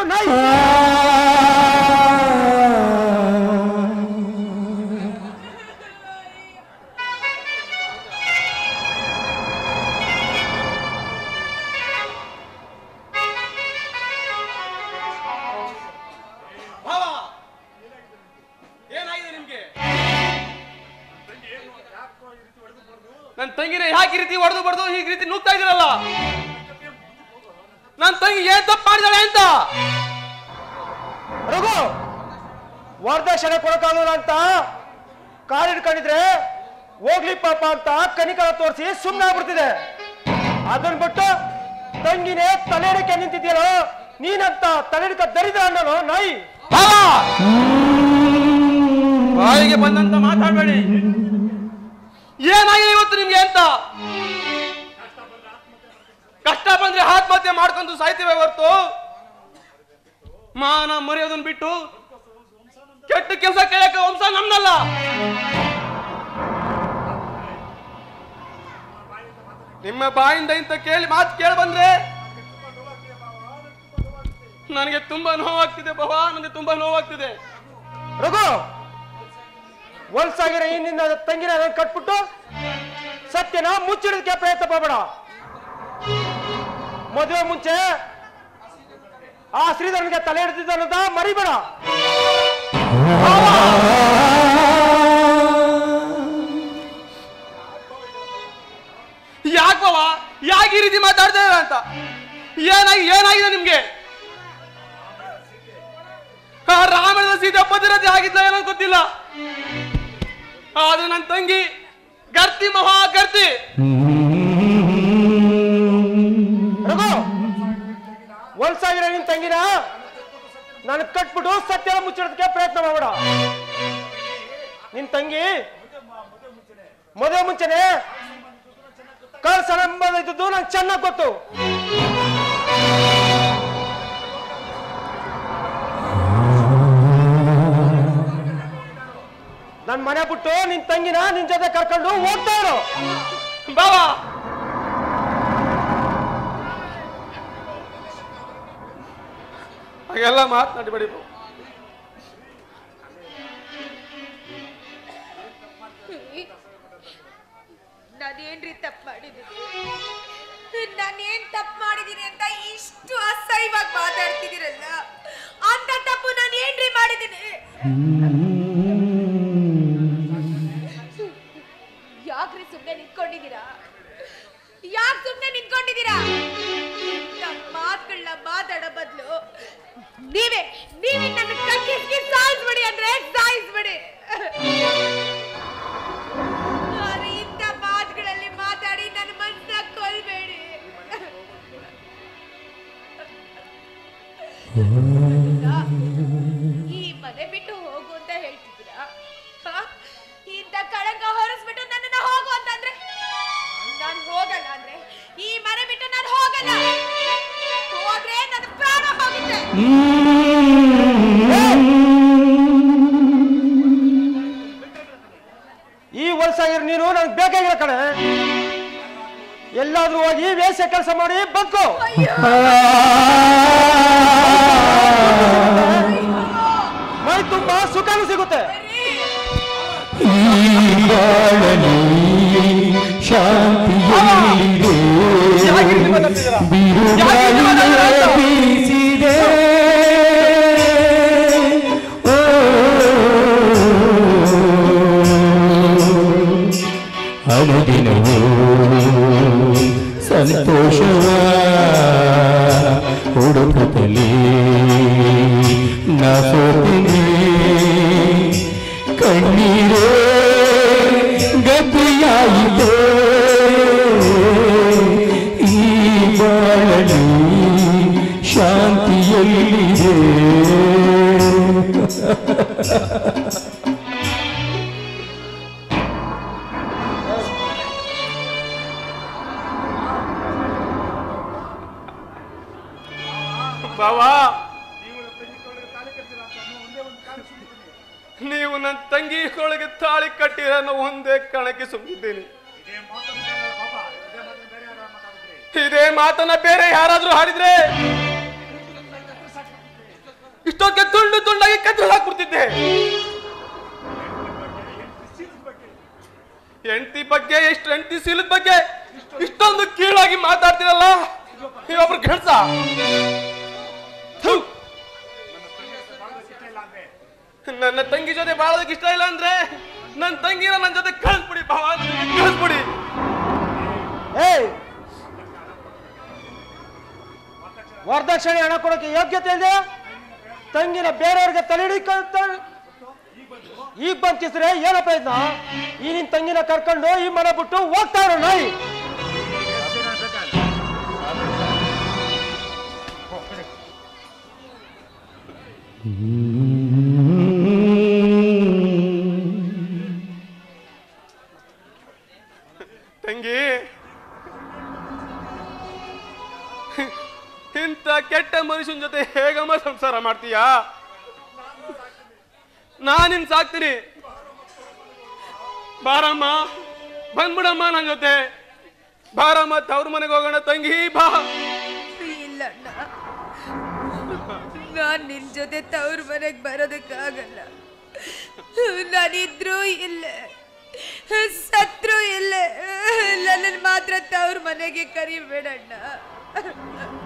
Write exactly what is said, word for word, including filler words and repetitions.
ನಾಯಿ. ನನ್ನ ತಂಗಿನ ಯಾಕೆ ರೀತಿ ಹೊಡೆದು ಬಡ್ದು ಹೀಗೆ ರೀತಿ ನುಗ್ತಾ ಇದ್ದೀರಲ್ಲ? ನನ್ನ ತಂಗಿ ಏನ್ ತಪ್ಪು ಮಾಡಿದಾಳೆ ಅಂತ? ರಘು, ವರದಕ್ಷಿಣೆ ಕೊಡಕ್ಕಾಗಲ್ಲ ಅಂತ ಕಾಲಿಡ್ಕೊಂಡಿದ್ರೆ ಹೋಗ್ಲಿ ಪಾಪ ಅಂತ ಕನಿಕರ ತೋರಿಸಿ ಸುಮ್ಮನೆ ಆಗ್ಬಿಡ್ತಿದೆ. ಅದನ್ನ ಬಿಟ್ಟು ತಂಗಿನೇ ತಲೆಡಿಕೆ ನಿಂತಿದ್ಯಲ್ಲ ನೀನಂತ ತಲೆಡಿಕ ದರಿದ್ರ ಅನ್ನೋ ನಾಯಿ. ಬಾಯಿಗೆ ಬಂದಂತ ಮಾತಾಡಬೇಡಿ. ಏನಾಗಿದೆ ಇವತ್ತು ನಿಮ್ಗೆ ಅಂತ? ಕಷ್ಟ ಬಂದ್ರೆ ಆತ್ಮಹತ್ಯೆ ಮಾಡ್ಕೊಂಡು ಸಾಯ್ತೀವಿ ಹೊರತು ಮಾನ ಮರೆಯೋದನ್ನ ಬಿಟ್ಟು ಕೆಟ್ಟ ಕೆಲಸ ಕೇಳಕ್ಕೆ ವಂಶ ನಮ್ದಲ್ಲ. ನಿಮ್ಮ ಬಾಯಿಂದ ಇಂತ ಕೇಳಿ ಮಾತು ಕೇಳಿ ಬಂದ್ರೆ ನನಗೆ ತುಂಬಾ ನೋವಾಗ್ತಿದೆ ಬಾಬಾ, ನನಗೆ ತುಂಬಾ ನೋವಾಗ್ತಿದೆ. ರಘು, ಹೊಲ್ಸಾಗಿರೋ ಈ ನಿನ್ನ ತಂಗಿನ ಕಟ್ಬಿಟ್ಟು ಸತ್ಯನ ಮುಚ್ಚಿಡೋದಕ್ಕೆ ಪ್ರಯತ್ನ ಪಡಬೇಡ. ಮದುವೆ ಮುಂಚೆ ಆ ಶ್ರೀಧರನಿಗೆ ತಲೆ ಹಿಡಿದಿದ್ದ ಅನ್ನೋದ ಮರಿಬೇಡ. ಯಾಕೆ ಬಾಬಾ, ಯಾಕೆ ಈ ರೀತಿ ಮಾತಾಡ್ತಾ ಇದ್ದೀರಾ ಅಂತ? ಏನಾಗಿ ಏನಾಗಿದೆ ನಿಮ್ಗೆ? ರಾಮಾಯಣದ ಸೀತೆ ಪತಿರತಿ ಆಗಿದ್ಲ ಏನೋ ಗೊತ್ತಿಲ್ಲ, ಆದ್ರೆ ನನ್ನ ತಂಗಿ ಗರ್ತಿ, ಮಹಾ ಗರ್ತಿ. ರಘು, ಹೊಲ್ಸಾಗಿರೋ ನಿನ್ ತಂಗಿನ ನಾನು ಕಟ್ಬಿಟ್ಟು ಸತ್ಯನ ಮುಚ್ಚಿಡೋದಕ್ಕೆ ಪ್ರಯತ್ನ ಮಾಡಬೇಡ. ನಿನ್ ತಂಗಿ ಮದುವೆ ಮುಂಚೆನೆ ಕಳ್ಸ ಸಂಬಂಧ ಇದ್ದದ್ದು ನಂಗೆ ಚೆನ್ನಾಗಿ ಗೊತ್ತು. ನನ್ ಮನೆ ಬಿಟ್ಟು ನಿನ್ ತಂಗಿನ ನಿನ್ ಜೊತೆ ಕರ್ಕೊಂಡು ಹೋಗ್ತಾ ಇರೋ ಬಾಬಾ. ಹಾಗೆಲ್ಲ ಮಾತನಾಡಬೇಡಿ. ನಾನೇನ್ರಿ ತಪ್ಪು ಮಾಡಿದ್ದೀನಿ? ನಾನೇನ್ ತಪ್ಪು ಮಾಡಿದೀನಿ ಅಂತ ಇಷ್ಟು ಅಸಹ್ಯವಾಗಿ ಮಾತಾಡ್ತಿದ್ದೀರಲ್ಲ, ಅಂತ ತಪ್ಪು ನಾನು ಏನ್ರಿ ಮಾಡಿದ್ದೀನಿ? ಯಾಕ್ರಿ ಸುಮ್ಮನೆ ನಿಂತ್ಕೊಂಡಿದ್ದೀರಾ? ಯಾಕೆ ಸುಮ್ಮನೆ ನಿಂತ್ಕೊಂಡಿದ್ದೀರಾ? ನಮ್ಮ ಮಾತುಗಳನ್ನ ಮಾತಾಡೋ ಬದಲು ನೀವೇ ನೀವೇ ನನ್ನ ಕಕ್ಕಿಸ್ಕಿ ಸಾಯಿಸ್ಬಿಡಿ ಅಂದ್ರೆ ಸಾಯಿಸ್ಬಿಡಿ. ಇಂಥ ಮಾತುಗಳಲ್ಲಿ ಮಾತಾಡಿ ನನ್ನ ಮನಸ್ಸನ್ನ ಕೊಲ್ಬೇಡಿ. ಈ ಮನೆ ಬಿಟ್ಟು ಹೋಗು ಅಂತ ಹೇಳ್ತಿದ್ದೀರಾ? ಇಂಥ ಕಳಂಕ ಹೊರಿಸ್ಬಿಟ್ಟು ನನ್ನನ್ನ ಹೋಗು ಅಂತಂದ್ರೆ ನಾನು ಹೋಗಲ್ಲ. ಅಂದ್ರೆ ಈ ಮನೆ ಬಿಟ್ಟು ನಾನು ಹೋಗಲ್ಲ. ಹೋದ್ರೆ ನನ್ನ ಪ್ರಾಣ ಹೋಗುತ್ತೆ. ಈ ಹೊಲ್ಸಾಗಿರೋ ನೀನು ನನಗೆ ಬೇಕಾಗಿರೋ ಕಣೆ. ಎಲ್ಲಾದ್ರೂ ಹೋಗಿ ವೇಷ ಕೆಲಸ ಮಾಡಿ ಬದುಕು. ಮೈ ತುಂಬಾ ಸುಖನೂ ಸಿಗುತ್ತೆ. ಅನುದಿನವೂ ಸಂತೋಷವ ಹುಡುಕುತ್ತಲೇ ನಾ ಸೋತಿನಿ. ಕಣ್ಣೀರೇ ಗತಿಯಾಯಿತೇ ಈ ಬಾಳಲಿ ಶಾಂತಿಯಲ್ಲಿದೆ. ಬಾವಾ, ನೀವು ನನ್ನ ತಂಗಿ ಕೊಳಗೆ ತಾಳಿ ಕಟ್ಟಿರ ಒಂದೇ ಕಣಕ್ಕೆ ಸುಮ್ಮಿದ್ದೇನೆ. ಇದೇ ಮಾತನ್ನ ಬೇರೆ ಯಾರಾದ್ರೂ ಹಾಡಿದ್ರೆ ತುಂಡಾಗಿ ಕತ್ತರಿ ಹಾಕ್ಬಿಡ್ತಿದ್ದೆ. ಹೆಂಡತಿ ಬಗ್ಗೆ ಎಷ್ಟು ಹೆಂಡತಿ ಸೀಲದ ಬಗ್ಗೆ ಇಷ್ಟೊಂದು ಕೀಳಾಗಿ ಮಾತಾಡ್ತೀರಲ್ಲ, ನೀವೊಬ್ರು ಗಂಡಸ. ನನ್ನ ತಂಗಿ ಜೊತೆ ಬಾಳೋದಕ್ಕೆ ಇಷ್ಟ ಇಲ್ಲ ಅಂದ್ರೆ ನನ್ನ ತಂಗಿನ ನನ್ನ ಜೊತೆ ಕಳಿಸ್ಬಿಡಿ ಭಾವ, ಕಳಿಸ್ಬಿಡಿ. ಏಯ್, ವರದಕ್ಷಿಣೆ ಹಣ ಕೊಡೋಕೆ ಯೋಗ್ಯತೆ ಇದೆ? ತಂಗಿನ ಬೇರೆಯವ್ರಿಗೆ ತಲೆ ಹಿಡಿಕೊಳ್ತ ಈಗ ಬಂತಿಸ್ರೆ ಏನಪ್ಪ ಇದ್ನ? ಈ ನಿನ್ ತಂಗಿನ ಕರ್ಕೊಂಡು ಈ ಮನೆ ಬಿಟ್ಟು ಹೋಗ್ತಾರ ನಾಯಿ. ತಂಗಿ, ಇಂಥ ಕೆಟ್ಟ ಮನುಷ್ಯನ ಜೊತೆ ಹೇಗಮ್ಮ ಸಂಸಾರ ಮಾಡ್ತೀಯಾ? ನಾನಿನ್ ಸಾಕ್ತೀನಿ. ಬಾರಮ್ಮ, ಬಂದ್ಬಿಡಮ್ಮ ನನ್ನ ಜೊತೆ. ಬಾರಮ್ಮ, ತವ್ರ ಮನೆಗೆ ಹೋಗೋಣ ತಂಗಿ, ಬಾ. ಇಲ್ಲಣ್ಣ, ನಾನ್ ನಿನ್ ಜೊತೆ ತವ್ರ ಮನೆಗೆ ಬರೋದಕ್ಕಾಗಲ್ಲ. ನಾನಿದ್ರು ಇಲ್ಲೇ, ಸತ್ರು ಇಲ್ಲೇ. ನನ್ನ ಮಾತ್ರ ತವ್ರ ಮನೆಗೆ ಕರಿಬೇಡಣ್ಣ.